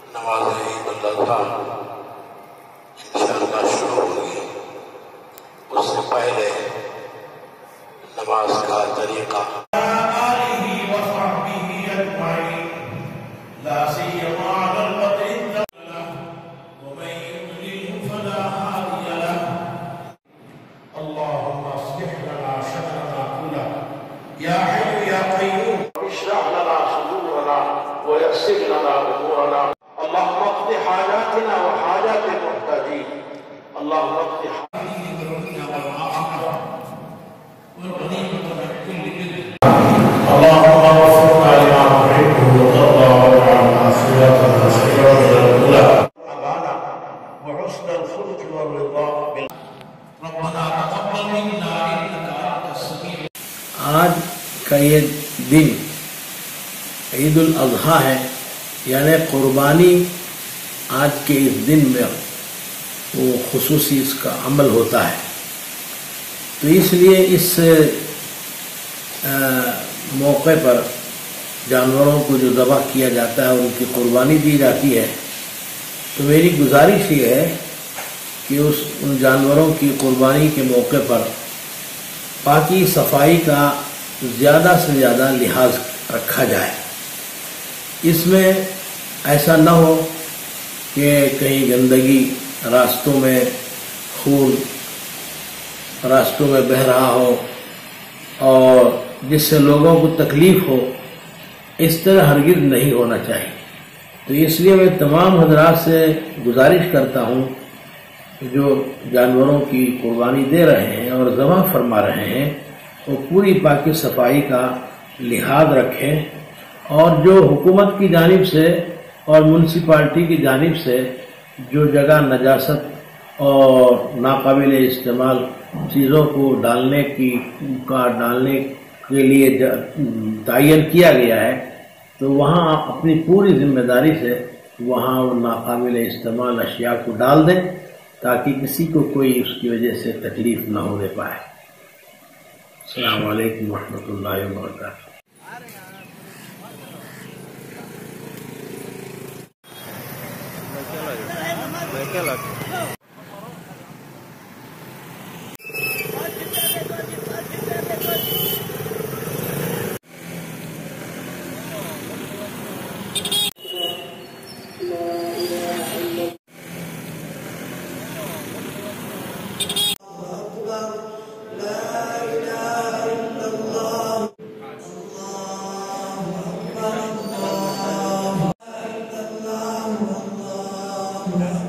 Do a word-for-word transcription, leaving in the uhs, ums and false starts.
نماز عید الاضحیٰ انشاءاللہ شروع ہوگی، اس سے پہلے نماز کا طریقہ ويسر لنا امورنا اللهم اقض حاجاتنا وحاجات المحتاجين اللهم اقض حاجاتنا اللهم وفقنا لما تحب وترضى واجعلنا اخرتنا خيرا من الاولى امانا وحسن الخلق والرضا ربنا تقبل منا انك انت السميع. آج کا یہ دن عید الاضحیٰ ہے، یعنی قربانی آج کے اس دن میں وہ خصوصی اس کا عمل ہوتا ہے، تو اس لیے اس موقع پر جانوروں کو جو ذبح کیا جاتا ہے ان کی قربانی دی جاتی ہے، تو میری گزارش یہ ہے کہ اس ان جانوروں کی قربانی کے موقع پر پاکی صفائی کا زیادہ سے زیادہ لحاظ رکھا جائے. اس میں ایسا نہ ہو کہ کہیں گندگی راستوں میں خون راستوں میں بہہ رہا ہو اور جس سے لوگوں کو تکلیف ہو، اس طرح ہرگز نہیں ہونا چاہیے. تو اس لیے میں تمام حضرات سے گزارش کرتا ہوں کہ جو جانوروں کی قربانی دے رہے ہیں اور ذبح فرما رہے ہیں وہ پوری پاکی صفائی کا لحاظ رکھیں، اور جو حکومت کی جانب سے اور میونسپلٹی کی جانب سے جو جگہ نجاست اور ناقابل استعمال چیزوں کو ڈالنے کی کا ڈالنے کے لیے تعین کیا گیا ہے، تو وہاں آپ اپنی پوری ذمہ داری سے وہاں وہ ناقابل استعمال اشیاء کو ڈال دیں تاکہ کسی کو کوئی اس کی وجہ سے تکلیف نہ ہونے پائے. السلام علیکم ورحمۃ اللہ وبرکاتہ. کیا لگتا ہے